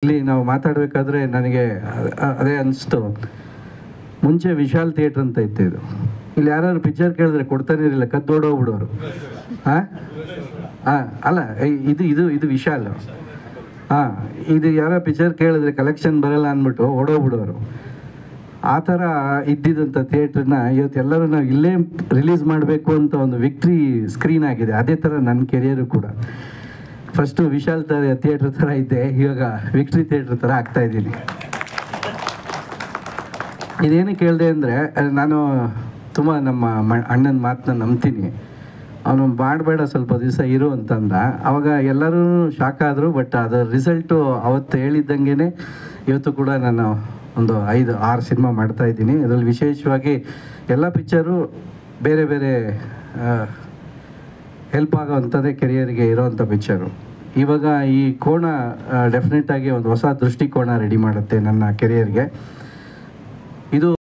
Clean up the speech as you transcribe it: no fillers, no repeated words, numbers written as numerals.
Actually ನಾವು ಮಾತಾಡಬೇಕಾದ್ರೆ ನನಗೆ ಅದೇ ಅನಿಸ್ತು. ಮುಂಚೆ ವಿಶಾಲ್ ಥಿಯೇಟ್ರ್ ಅಂತ ಇತ್ತು. ಇದು ಇಲ್ಲಿ ಯಾರು ಪಿಕ್ಚರ್ ಕೇಳಿದ್ರೆ ಕೊಡ್ತಾನೆ ಇರಲಿಲ್ಲ, ಕದ್ದೋಡೋಗ್ಬಿಡೋರು. ಹಾಂ ಹಾಂ ಅಲ್ಲ, ಇದು ಇದು ಇದು ವಿಶಾಲ್. ಹಾಂ, ಇದು ಯಾರೋ ಪಿಕ್ಚರ್ ಕೇಳಿದ್ರೆ ಕಲೆಕ್ಷನ್ ಬರಲ್ಲ ಅಂದ್ಬಿಟ್ಟು ಓಡೋಗ್ಬಿಡೋರು. ಆ ಥರ ಇದ್ದಿದ್ದಂಥ ಥಿಯೇಟ್ರನ್ನ ಇವತ್ತೆಲ್ಲರೂ ನಾವು ಇಲ್ಲೇ ರಿಲೀಸ್ ಮಾಡಬೇಕು ಅಂತ ಒಂದು ವಿಕ್ಟ್ರಿ ಸ್ಕ್ರೀನ್ ಆಗಿದೆ. ಅದೇ ಥರ ನನ್ನ ಕೆರಿಯರು ಕೂಡ ಫಸ್ಟು ವಿಶಾಲ್ ಥಿಯೇಟ್ರ್ ಥರ ಇದ್ದೆ, ಇವಾಗ ವಿಕ್ಟ್ರಿ ಥಿಯೇಟ್ರ್ ಥರ ಆಗ್ತಾಯಿದ್ದೀನಿ. ಇದೇನು ಕೇಳಿದೆ ಅಂದರೆ, ನಾನು ತುಂಬ ನಮ್ಮ ಅಣ್ಣನ ಮಾತನ್ನ ನಂಬ್ತೀನಿ. ಅವನು ಮಾಡಬೇಡ, ಸ್ವಲ್ಪ ದಿವಸ ಇರು ಅಂತಂದ. ಆವಾಗ ಎಲ್ಲರೂ ಶಾಕ್ ಆದರು. ಬಟ್ ಅದರ ರಿಸಲ್ಟು ಅವತ್ತು ಹೇಳಿದ್ದಂಗೆ ಇವತ್ತು ಕೂಡ ನಾನು ಒಂದು 5-6 ಸಿನಿಮಾ ಮಾಡ್ತಾಯಿದ್ದೀನಿ. ಅದರಲ್ಲಿ ವಿಶೇಷವಾಗಿ ಎಲ್ಲ ಪಿಕ್ಚರು ಬೇರೆ ಬೇರೆ ಹೆಲ್ಪ್ ಆಗೋವಂಥದ್ದೇ ಕೆರಿಯರ್ಗೆ ಇರೋವಂಥ ಪಿಕ್ಚರು. ಇವಾಗ ಈ ಕೋಣ ಡೆಫಿನೆಟಾಗಿ ಒಂದು ಹೊಸ ದೃಷ್ಟಿಕೋನ ರೆಡಿ ಮಾಡುತ್ತೆ ನನ್ನ ಕೆರಿಯರ್ಗೆ. ಇದು